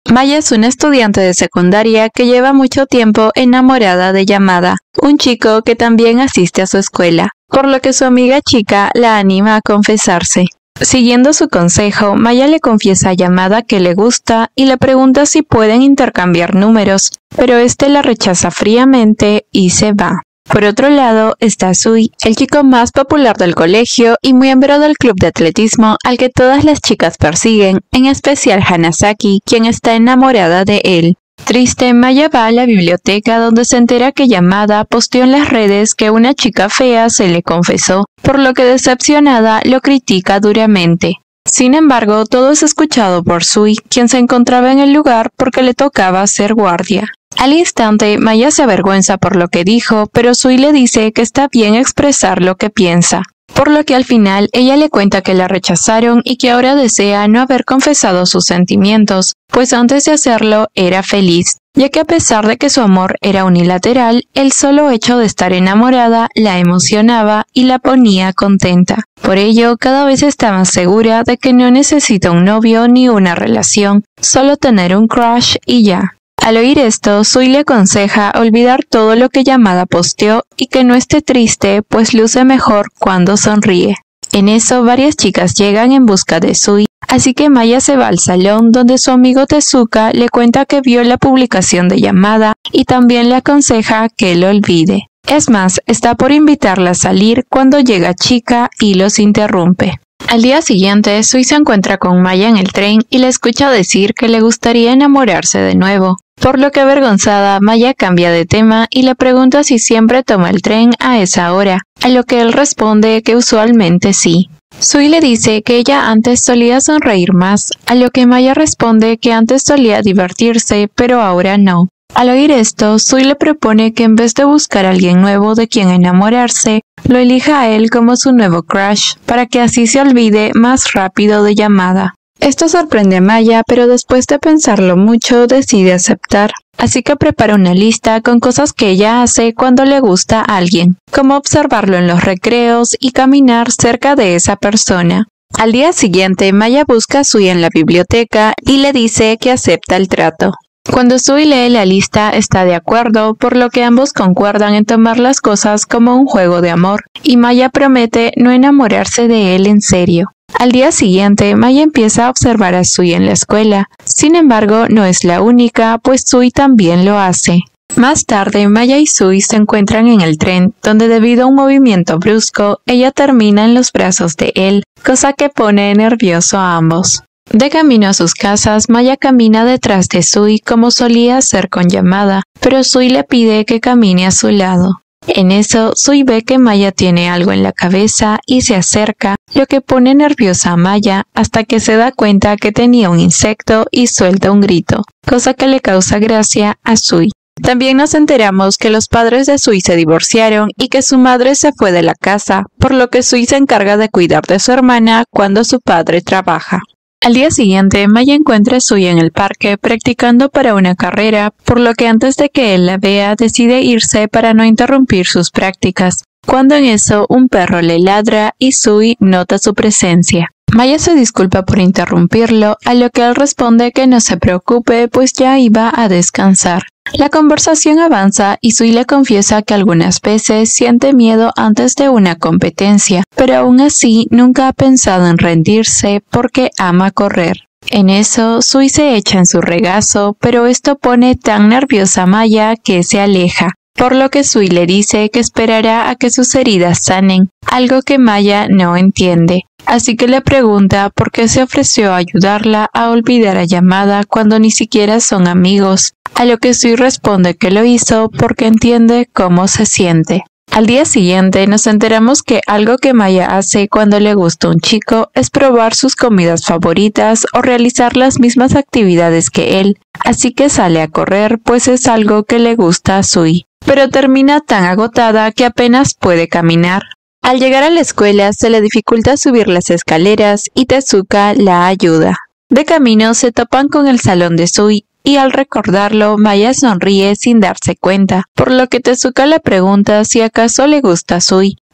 Maya es una estudiante de secundaria que lleva mucho tiempo enamorada de Yamada, un chico que también asiste a su escuela, por lo que su amiga chica la anima a confesarse. Siguiendo su consejo, Maya le confiesa a Yamada que le gusta y le pregunta si pueden intercambiar números, pero este la rechaza fríamente y se va. Por otro lado está Sui, el chico más popular del colegio y miembro del club de atletismo al que todas las chicas persiguen, en especial Hanasaki, quien está enamorada de él. Triste, Maya va a la biblioteca donde se entera que Yamada posteó en las redes que una chica fea se le confesó, por lo que decepcionada lo critica duramente. Sin embargo, todo es escuchado por Sui, quien se encontraba en el lugar porque le tocaba ser guardia. Al instante, Maya se avergüenza por lo que dijo, pero Sui le dice que está bien expresar lo que piensa. Por lo que al final ella le cuenta que la rechazaron y que ahora desea no haber confesado sus sentimientos, pues antes de hacerlo era feliz, ya que a pesar de que su amor era unilateral, el solo hecho de estar enamorada la emocionaba y la ponía contenta. Por ello, cada vez está más segura de que no necesita un novio ni una relación, solo tener un crush y ya. Al oír esto, Sui le aconseja olvidar todo lo que Yamada posteó y que no esté triste, pues luce mejor cuando sonríe. En eso, varias chicas llegan en busca de Sui, así que Maya se va al salón donde su amigo Tezuka le cuenta que vio la publicación de Yamada y también le aconseja que lo olvide. Es más, está por invitarla a salir cuando llega Chica y los interrumpe. Al día siguiente, Sui se encuentra con Maya en el tren y le escucha decir que le gustaría enamorarse de nuevo. Por lo que avergonzada, Maya cambia de tema y le pregunta si siempre toma el tren a esa hora, a lo que él responde que usualmente sí. Sui le dice que ella antes solía sonreír más, a lo que Maya responde que antes solía divertirse, pero ahora no. Al oír esto, Sui le propone que en vez de buscar a alguien nuevo de quien enamorarse, lo elija a él como su nuevo crush, para que así se olvide más rápido de Yamada. Esto sorprende a Maya, pero después de pensarlo mucho decide aceptar. Así que prepara una lista con cosas que ella hace cuando le gusta a alguien, como observarlo en los recreos y caminar cerca de esa persona. Al día siguiente, Maya busca a Sui en la biblioteca y le dice que acepta el trato. Cuando Sui lee la lista está de acuerdo, por lo que ambos concuerdan en tomar las cosas como un juego de amor, y Maya promete no enamorarse de él en serio. Al día siguiente, Maya empieza a observar a Sui en la escuela. Sin embargo, no es la única, pues Sui también lo hace. Más tarde, Maya y Sui se encuentran en el tren, donde debido a un movimiento brusco, ella termina en los brazos de él, cosa que pone nervioso a ambos. De camino a sus casas, Maya camina detrás de Sui como solía hacer con Yamada, pero Sui le pide que camine a su lado. En eso, Sui ve que Maya tiene algo en la cabeza y se acerca, lo que pone nerviosa a Maya hasta que se da cuenta que tenía un insecto y suelta un grito, cosa que le causa gracia a Sui. También nos enteramos que los padres de Sui se divorciaron y que su madre se fue de la casa, por lo que Sui se encarga de cuidar de su hermana cuando su padre trabaja. Al día siguiente, Maya encuentra a Sui en el parque practicando para una carrera, por lo que antes de que él la vea decide irse para no interrumpir sus prácticas. Cuando en eso un perro le ladra y Sui nota su presencia. Maya se disculpa por interrumpirlo, a lo que él responde que no se preocupe, pues ya iba a descansar. La conversación avanza y Sui le confiesa que algunas veces siente miedo antes de una competencia, pero aún así nunca ha pensado en rendirse porque ama correr. En eso, Sui se echa en su regazo, pero esto pone tan nerviosa a Maya que se aleja, por lo que Sui le dice que esperará a que sus heridas sanen, algo que Maya no entiende. Así que le pregunta por qué se ofreció a ayudarla a olvidar a Yamada cuando ni siquiera son amigos, a lo que Sui responde que lo hizo porque entiende cómo se siente. Al día siguiente nos enteramos que algo que Maya hace cuando le gusta un chico es probar sus comidas favoritas o realizar las mismas actividades que él, así que sale a correr pues es algo que le gusta a Sui, pero termina tan agotada que apenas puede caminar. Al llegar a la escuela se le dificulta subir las escaleras y Tezuka la ayuda. De camino se topan con el salón de Sui y al recordarlo Maya sonríe sin darse cuenta, por lo que Tezuka le pregunta si acaso le gusta a Sui,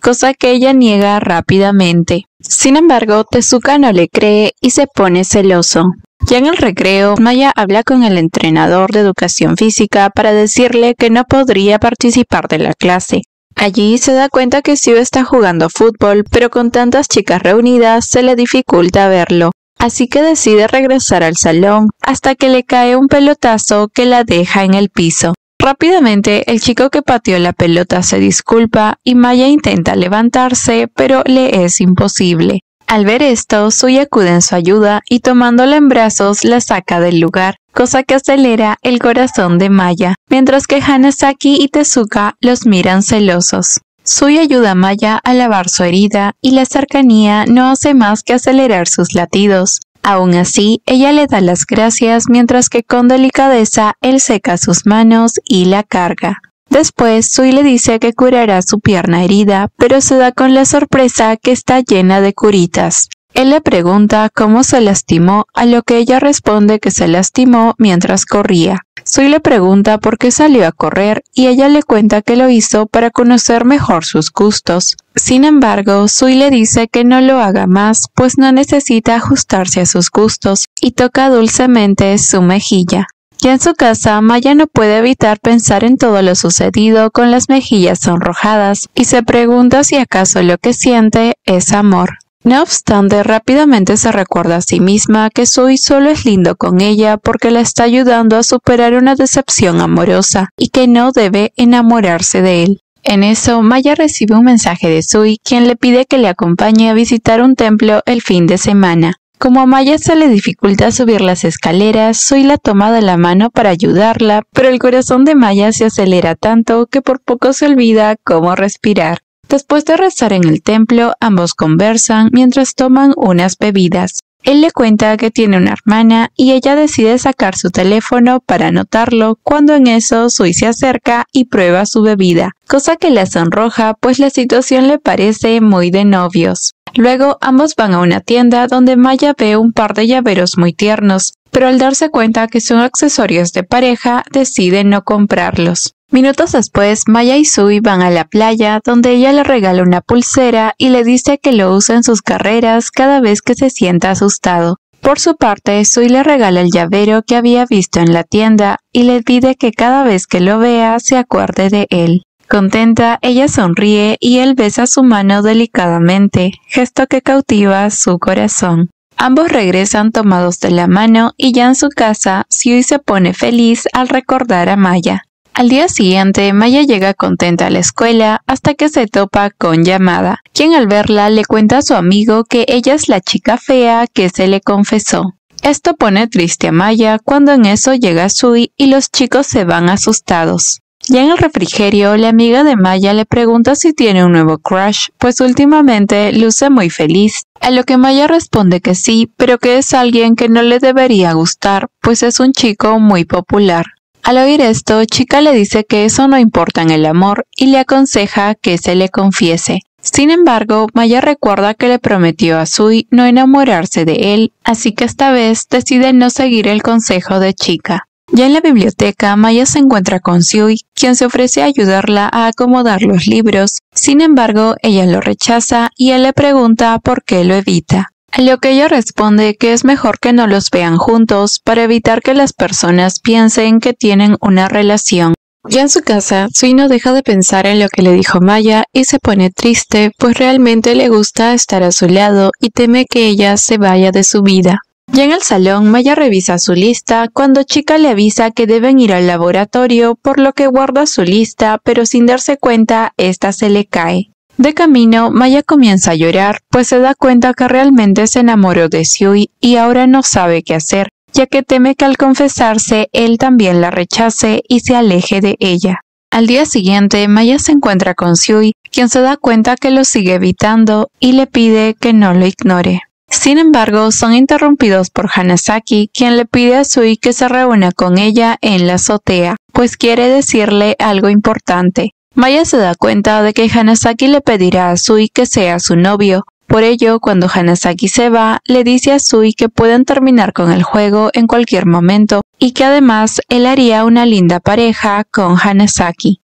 cosa que ella niega rápidamente. Sin embargo, Tezuka no le cree y se pone celoso. Ya en el recreo, Maya habla con el entrenador de educación física para decirle que no podría participar de la clase. Allí se da cuenta que Sue está jugando fútbol, pero con tantas chicas reunidas se le dificulta verlo. Así que decide regresar al salón hasta que le cae un pelotazo que la deja en el piso. Rápidamente, el chico que pateó la pelota se disculpa y Maya intenta levantarse, pero le es imposible. Al ver esto, Sui acude en su ayuda y tomándola en brazos la saca del lugar, cosa que acelera el corazón de Maya, mientras que Hanasaki y Tezuka los miran celosos. Sui ayuda a Maya a lavar su herida y la cercanía no hace más que acelerar sus latidos. Aún así, ella le da las gracias mientras que con delicadeza él seca sus manos y la carga. Después, Sui le dice que curará su pierna herida, pero se da con la sorpresa que está llena de curitas. Él le pregunta cómo se lastimó, a lo que ella responde que se lastimó mientras corría. Sui le pregunta por qué salió a correr y ella le cuenta que lo hizo para conocer mejor sus gustos. Sin embargo, Sui le dice que no lo haga más, pues no necesita ajustarse a sus gustos, y toca dulcemente su mejilla. Ya en su casa, Maya no puede evitar pensar en todo lo sucedido con las mejillas sonrojadas y se pregunta si acaso lo que siente es amor. No obstante, rápidamente se recuerda a sí misma que Sui solo es lindo con ella porque la está ayudando a superar una decepción amorosa y que no debe enamorarse de él. En eso, Maya recibe un mensaje de Sui, quien le pide que le acompañe a visitar un templo el fin de semana. Como a Maya se le dificulta subir las escaleras, Sui la toma de la mano para ayudarla, pero el corazón de Maya se acelera tanto que por poco se olvida cómo respirar. Después de rezar en el templo, ambos conversan mientras toman unas bebidas. Él le cuenta que tiene una hermana y ella decide sacar su teléfono para anotarlo, cuando en eso Sui se acerca y prueba su bebida, cosa que la sonroja pues la situación le parece muy de novios. Luego ambos van a una tienda donde Maya ve un par de llaveros muy tiernos, pero al darse cuenta que son accesorios de pareja, decide no comprarlos. Minutos después, Maya y Sui van a la playa, donde ella le regala una pulsera y le dice que lo usa en sus carreras cada vez que se sienta asustado. Por su parte, Sui le regala el llavero que había visto en la tienda y le pide que cada vez que lo vea se acuerde de él. Contenta, ella sonríe y él besa su mano delicadamente, gesto que cautiva su corazón. Ambos regresan tomados de la mano y ya en su casa, Sui se pone feliz al recordar a Maya. Al día siguiente, Maya llega contenta a la escuela hasta que se topa con Yamada, quien al verla le cuenta a su amigo que ella es la chica fea que se le confesó. Esto pone triste a Maya cuando en eso llega Sui y los chicos se van asustados. Ya en el refrigerio, la amiga de Maya le pregunta si tiene un nuevo crush, pues últimamente luce muy feliz, a lo que Maya responde que sí, pero que es alguien que no le debería gustar, pues es un chico muy popular. Al oír esto, Chica le dice que eso no importa en el amor y le aconseja que se le confiese. Sin embargo, Maya recuerda que le prometió a Sui no enamorarse de él, así que esta vez decide no seguir el consejo de Chica. Ya en la biblioteca, Maya se encuentra con Sui, quien se ofrece a ayudarla a acomodar los libros. Sin embargo, ella lo rechaza y él le pregunta por qué lo evita. A lo que ella responde que es mejor que no los vean juntos para evitar que las personas piensen que tienen una relación. Ya en su casa, Sui no deja de pensar en lo que le dijo Maya y se pone triste, pues realmente le gusta estar a su lado y teme que ella se vaya de su vida. Ya en el salón, Maya revisa su lista cuando Chica le avisa que deben ir al laboratorio, por lo que guarda su lista, pero sin darse cuenta, esta se le cae. De camino, Maya comienza a llorar, pues se da cuenta que realmente se enamoró de Sui y ahora no sabe qué hacer, ya que teme que al confesarse, él también la rechace y se aleje de ella. Al día siguiente, Maya se encuentra con Sui, quien se da cuenta que lo sigue evitando y le pide que no lo ignore. Sin embargo, son interrumpidos por Hanasaki, quien le pide a Sui que se reúna con ella en la azotea, pues quiere decirle algo importante. Maya se da cuenta de que Hanasaki le pedirá a Sui que sea su novio. Por ello, cuando Hanasaki se va, le dice a Sui que pueden terminar con el juego en cualquier momento y que además él haría una linda pareja con Hanasaki.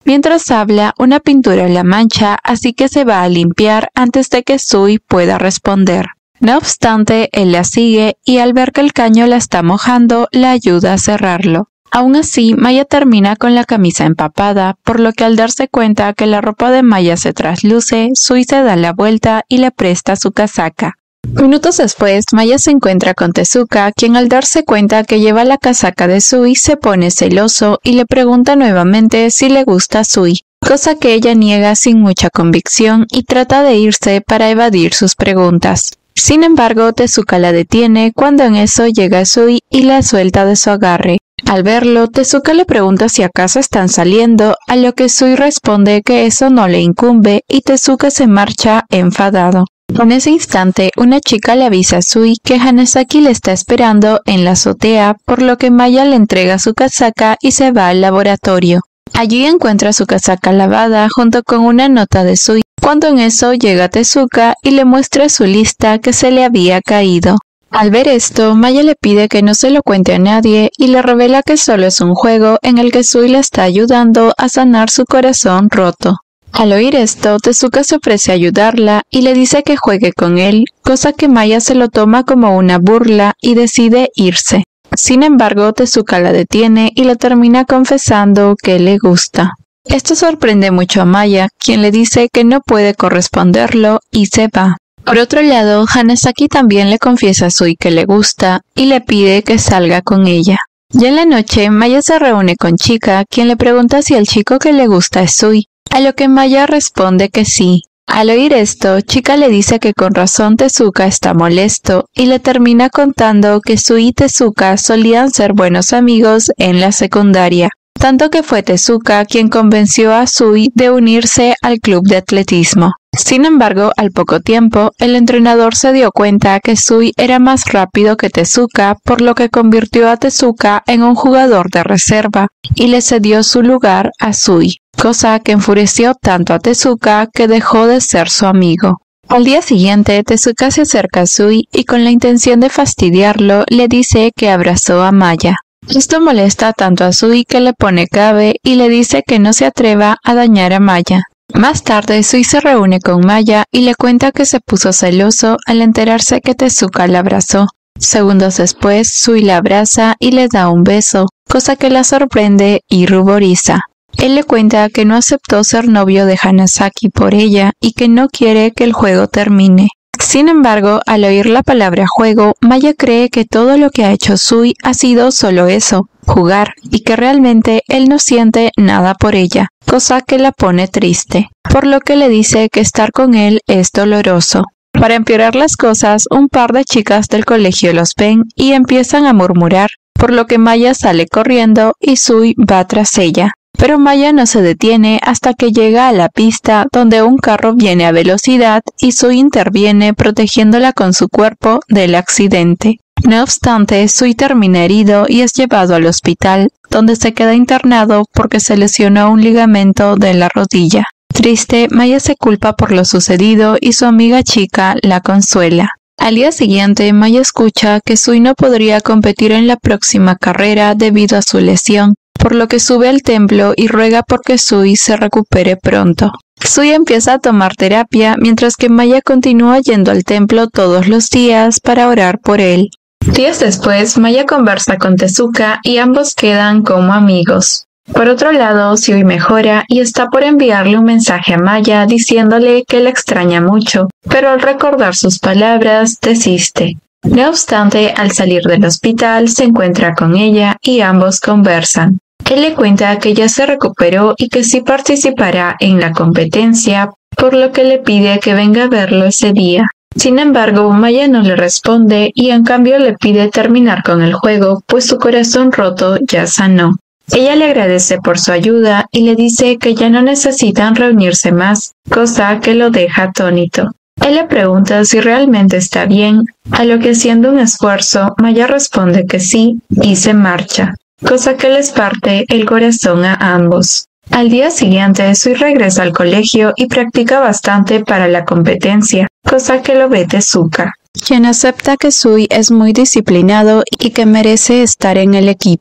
Mientras habla, una pintura la mancha, así que se va a limpiar antes de que Sui pueda responder. No obstante, él la sigue y al ver que el caño la está mojando, la ayuda a cerrarlo. Aún así, Maya termina con la camisa empapada, por lo que al darse cuenta que la ropa de Maya se trasluce, Sui se da la vuelta y le presta su casaca. Minutos después, Maya se encuentra con Tezuka, quien al darse cuenta que lleva la casaca de Sui se pone celoso y le pregunta nuevamente si le gusta a Sui, cosa que ella niega sin mucha convicción y trata de irse para evadir sus preguntas. Sin embargo, Tezuka la detiene cuando en eso llega Sui y la suelta de su agarre. Al verlo, Tezuka le pregunta si acaso están saliendo, a lo que Sui responde que eso no le incumbe y Tezuka se marcha enfadado. En ese instante, una chica le avisa a Sui que Hanazaki le está esperando en la azotea, por lo que Maya le entrega su casaca y se va al laboratorio. Allí encuentra su casaca lavada junto con una nota de Sui, cuando en eso llega Tezuka y le muestra su lista que se le había caído. Al ver esto, Maya le pide que no se lo cuente a nadie y le revela que solo es un juego en el que Sui le está ayudando a sanar su corazón roto. Al oír esto, Tezuka se ofrece a ayudarla y le dice que juegue con él, cosa que Maya se lo toma como una burla y decide irse. Sin embargo, Tezuka la detiene y le termina confesando que le gusta. Esto sorprende mucho a Maya, quien le dice que no puede corresponderlo y se va. Por otro lado, Hanazaki también le confiesa a Sui que le gusta y le pide que salga con ella. Ya en la noche, Maya se reúne con Chika, quien le pregunta si el chico que le gusta es Sui, a lo que Maya responde que sí. Al oír esto, Chika le dice que con razón Tezuka está molesto y le termina contando que Sui y Tezuka solían ser buenos amigos en la secundaria, tanto que fue Tezuka quien convenció a Sui de unirse al club de atletismo. Sin embargo, al poco tiempo, el entrenador se dio cuenta que Sui era más rápido que Tezuka, por lo que convirtió a Tezuka en un jugador de reserva y le cedió su lugar a Sui, cosa que enfureció tanto a Tezuka que dejó de ser su amigo. Al día siguiente, Tezuka se acerca a Sui y con la intención de fastidiarlo, le dice que abrazó a Maya. Esto molesta tanto a Sui que le pone cabe y le dice que no se atreva a dañar a Maya. Más tarde, Sui se reúne con Maya y le cuenta que se puso celoso al enterarse que Tezuka la abrazó. Segundos después, Sui la abraza y le da un beso, cosa que la sorprende y ruboriza. Él le cuenta que no aceptó ser novio de Hanazaki por ella y que no quiere que el juego termine. Sin embargo, al oír la palabra juego, Maya cree que todo lo que ha hecho Sui ha sido solo eso, jugar, y que realmente él no siente nada por ella, cosa que la pone triste, por lo que le dice que estar con él es doloroso. Para empeorar las cosas, un par de chicas del colegio los ven y empiezan a murmurar, por lo que Maya sale corriendo y Sui va tras ella. Pero Maya no se detiene hasta que llega a la pista donde un carro viene a velocidad y Sui interviene protegiéndola con su cuerpo del accidente. No obstante, Sui termina herido y es llevado al hospital, donde se queda internado porque se lesionó un ligamento de la rodilla. Triste, Maya se culpa por lo sucedido y su amiga Chika la consuela. Al día siguiente, Maya escucha que Sui no podría competir en la próxima carrera debido a su lesión, por lo que sube al templo y ruega porque Sui se recupere pronto. Sui empieza a tomar terapia mientras que Maya continúa yendo al templo todos los días para orar por él. Días después, Maya conversa con Tezuka y ambos quedan como amigos. Por otro lado, Sui mejora y está por enviarle un mensaje a Maya diciéndole que la extraña mucho, pero al recordar sus palabras, desiste. No obstante, al salir del hospital se encuentra con ella y ambos conversan. Él le cuenta que ya se recuperó y que sí participará en la competencia, por lo que le pide que venga a verlo ese día. Sin embargo, Maya no le responde y en cambio le pide terminar con el juego, pues su corazón roto ya sanó. Ella le agradece por su ayuda y le dice que ya no necesitan reunirse más, cosa que lo deja atónito. Él le pregunta si realmente está bien, a lo que haciendo un esfuerzo, Maya responde que sí y se marcha, cosa que les parte el corazón a ambos. Al día siguiente, Sui regresa al colegio y practica bastante para la competencia, cosa que lo ve Tezuka, quien acepta que Sui es muy disciplinado y que merece estar en el equipo.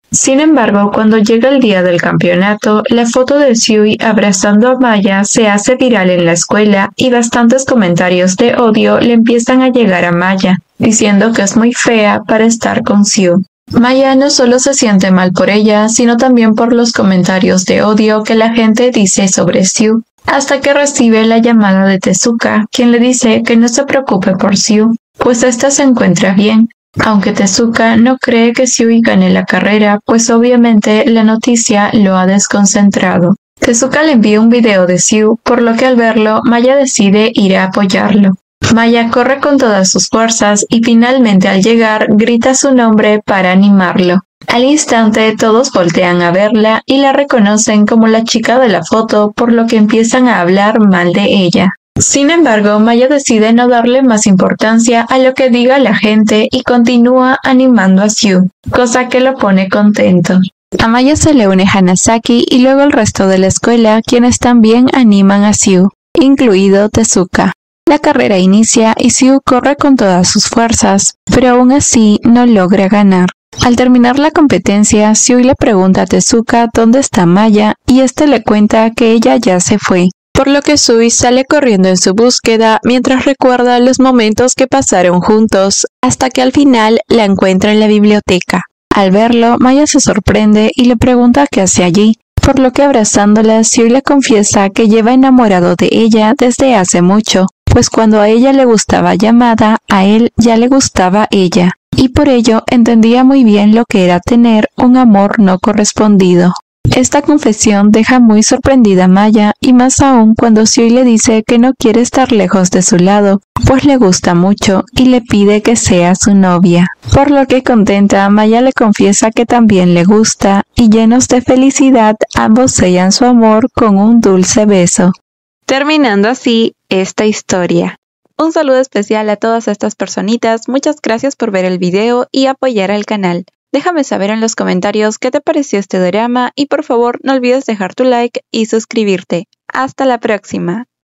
Sin embargo, cuando llega el día del campeonato, la foto de Sui abrazando a Maya se hace viral en la escuela y bastantes comentarios de odio le empiezan a llegar a Maya, diciendo que es muy fea para estar con Siu. Maya no solo se siente mal por ella, sino también por los comentarios de odio que la gente dice sobre Siu, hasta que recibe la llamada de Tezuka, quien le dice que no se preocupe por Siu, pues ésta se encuentra bien. Aunque Tezuka no cree que Sui gane la carrera, pues obviamente la noticia lo ha desconcentrado. Tezuka le envía un video de Siu, por lo que al verlo, Maya decide ir a apoyarlo. Maya corre con todas sus fuerzas y finalmente al llegar grita su nombre para animarlo. Al instante todos voltean a verla y la reconocen como la chica de la foto, por lo que empiezan a hablar mal de ella. Sin embargo, Maya decide no darle más importancia a lo que diga la gente y continúa animando a Siu, cosa que lo pone contento. A Maya se le une Hanasaki y luego el resto de la escuela, quienes también animan a Siu, incluido Tezuka. La carrera inicia y Siu corre con todas sus fuerzas, pero aún así no logra ganar. Al terminar la competencia, Siu le pregunta a Tezuka dónde está Maya y este le cuenta que ella ya se fue. Por lo que Sui sale corriendo en su búsqueda mientras recuerda los momentos que pasaron juntos, hasta que al final la encuentra en la biblioteca. Al verlo, Maya se sorprende y le pregunta qué hace allí, por lo que abrazándola, Sui le confiesa que lleva enamorado de ella desde hace mucho, pues cuando a ella le gustaba Yamada, a él ya le gustaba ella, y por ello entendía muy bien lo que era tener un amor no correspondido. Esta confesión deja muy sorprendida a Maya, y más aún cuando Sui le dice que no quiere estar lejos de su lado, pues le gusta mucho y le pide que sea su novia. Por lo que contenta, Maya le confiesa que también le gusta, y llenos de felicidad, ambos sellan su amor con un dulce beso. Terminando así esta historia. Un saludo especial a todas estas personitas, muchas gracias por ver el video y apoyar al canal. Déjame saber en los comentarios qué te pareció este drama y por favor no olvides dejar tu like y suscribirte. Hasta la próxima.